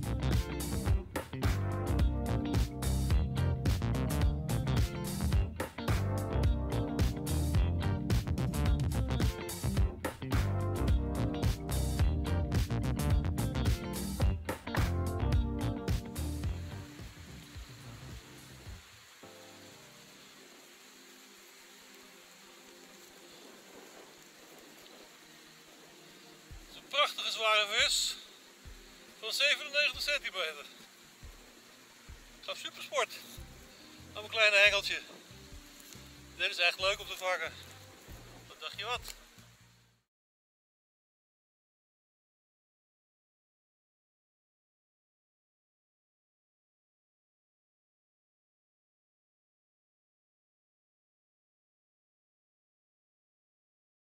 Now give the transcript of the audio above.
Prachtige zware vis van 97 centimeter. Gaf supersport op een kleine hengeltje. Dit is echt leuk om te vangen. Wat dacht je wat?